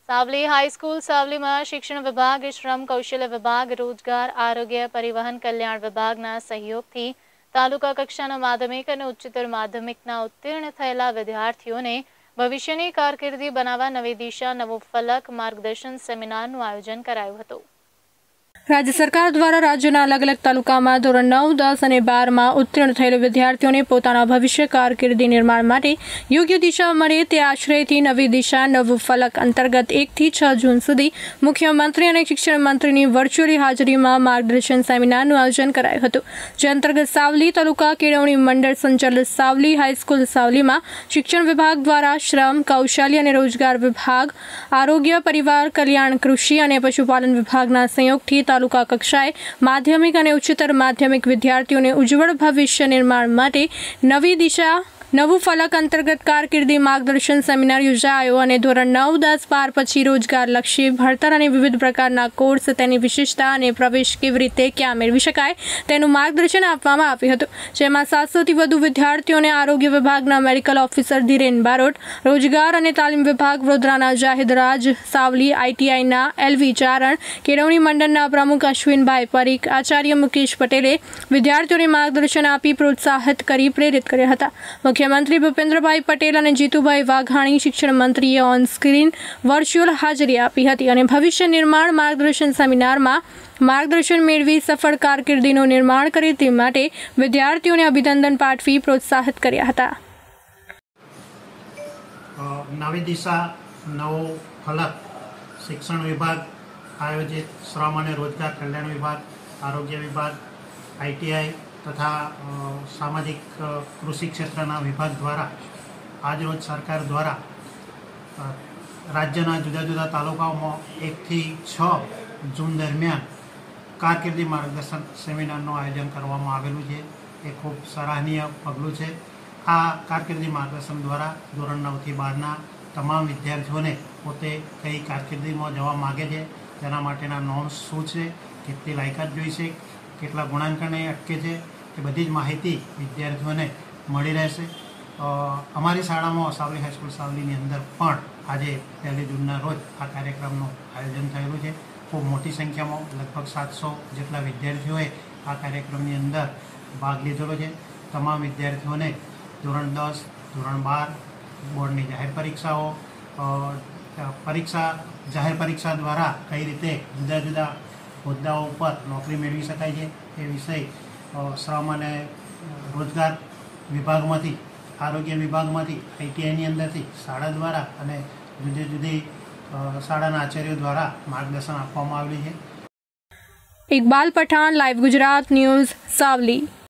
Savli high school સાવલીમાં શિક્ષણ વિભાગ, શ્રમ કૌશલ્ય વિભાગ, રોજગાર, આરોગ્ય, પરિવહન કલ્યાણ વિભાગના સહયોગથી તાલુકા કક્ષાના માધ્યમિક અને ઉચ્ચતર માધ્યમિકના ઉત્તીર્ણ થયેલા વિદ્યાર્થીઓને ભવિષ્યની કારકિર્દી બનાવવા નવી દિશા નવો ફલક માર્ગદર્શન સેમિનારનું આયોજન કરાયું હતું। राज्य सरकार द्वारा राज्यના અલગ અલગ તાલુકામાં ધોરણ 9, 10 અને 12માં ઉત્તીર્ણ થયેલ વિદ્યાર્થીઓને પોતાના ભવિષ્ય કારકિર્દી નિર્માણ માટે યોગ્ય દિશા મળે તે આશ્રયથી નવી દિશા નવું ફલક અંતર્ગત 1 થી 6 જૂન સુધી મુખ્યમંત્રી અને શિક્ષણ મંત્રીની વર્ચ્યુઅલી હાજરીમાં માર્ગદર્શન સેમિનારનું આયોજન કરાયું હતું। જે અંતર્ગત સાવલી તાલુકા કેળવણી મંડળ સંચાલિત સાવલી હાઈસ્કૂલ સાવલીમાં શિક્ષણ વિભાગ દ્વારા શ્રમ, કૌશલ્ય અને રોજગાર વિભાગ, આરોગ્ય, પરિવાર કલ્યાણ, કૃષિ અને પશુપાલન વિભાગના સંયોગથી તાલુકા કક્ષાએ માધ્યમિક અને ઉચ્ચતર માધ્યમિક વિદ્યાર્થીઓને ઉજ્જવળ ભવિષ્ય નિર્માણ માટે નવી દિશા નવું ફલક અંતર્ગત કારકિર્દી માર્ગદર્શન સેમિનાર યોજાયો અને ધોરણ 9, 10, 12 પછી રોજગારલક્ષી ભણતર અને વિવિધ પ્રકારના કોર્સ, તેની વિશેષતા અને પ્રવેશ કેવી રીતે ક્યાં મેળવી શકાય તેનું માર્ગદર્શન આપવામાં આવ્યું હતું। જેમાં 700થી વધુ વિદ્યાર્થીઓને આરોગ્ય વિભાગના મેડિકલ ઓફિસર ધીરેન બારોટ, રોજગાર અને તાલીમ વિભાગ વડોદરાના જાહિદ રાજ, સાવલી ITIના LV ચારણ, કેળવણી મંડળના પ્રમુખ અશ્વિનભાઈ પરીખ, આચાર્ય મુકેશ પટેલે વિદ્યાર્થીઓને માર્ગદર્શન આપી પ્રોત્સાહિત કરી પ્રેરિત કર્યા હતા। मुख्यमंत्री भूपेन्द्रभाई पटेल और जीतुभाई वाघाणी शिक्षण मंत्रीए ऑन स्क्रीन वर्च्युअल हाजरी आपी हती और भविष्य निर्माण मार्गदर्शन सेमिनार में मार्गदर्शन मेळवी सफल कारकिर्दीનું निर्माण करे તે માટે વિદ્યાર્થીઓને અભિનંદન પાઠવી પ્રોત્સાહિત કર્યા હતા। નવી દિશા નવો ફલક શિક્ષણ વિભાગ આયોજિત શ્રમ અને રોજગાર કલ્યાણ વિભાગ, આરોગ્ય વિભાગ, ITI तथा सामाजिक कृषि क्षेत्रना विभाग द्वारा आज रोज सरकार द्वारा राज्यना जुदा जुदा तालुकाओं 1 થી 6 जून दरमियान कारकिर्दी मार्गदर्शन सेमिनारનું आयोजन કરવામાં આવેલું છે। એ ખૂબ સરાહનીય પગલું છે। આ कारकिर्दी मार्गदर्शन द्वारा ધોરણ 9 થી 12ના તમામ વિદ્યાર્થીઓને પોતે કઈ કારકિર્દીમાં જવા માગે છે તેના માટેના નોર્મ્સ શું છે, કેટલી લાયકાત જોઈશે, કેટલા ગુણાંકને અટકે છે, એ બધી જ માહિતી વિદ્યાર્થીઓને મળી રહેશે। અમારી શાળામાં સાવલી હાઈસ્કૂલ સાવલીની અંદર પણ આજે 1 જૂનના રોજ આ કાર્યક્રમનું આયોજન થયેલું છે। ખૂબ મોટી સંખ્યામાં લગભગ 700 જેટલા વિદ્યાર્થીઓએ આ કાર્યક્રમની અંદર ભાગ લીધેલો છે। તમામ વિદ્યાર્થીઓને ધોરણ 10, ધોરણ 12 બોર્ડની જાહેર પરીક્ષાઓ જાહેર પરીક્ષા દ્વારા કઈ રીતે જુદા જુદા હોદ્દાઓ ઉપર નોકરી મેળવી શકાય છે એ વિષય શ્રમ અને રોજગાર વિભાગમાંથી, આરોગ્ય વિભાગમાંથી, ITIની અંદરથી શાળા દ્વારા અને જુદી જુદી શાળાના આચાર્યો દ્વારા માર્ગદર્શન આપવામાં આવેલું છે। Iqbal Pathan, live Gujarat news, Savli.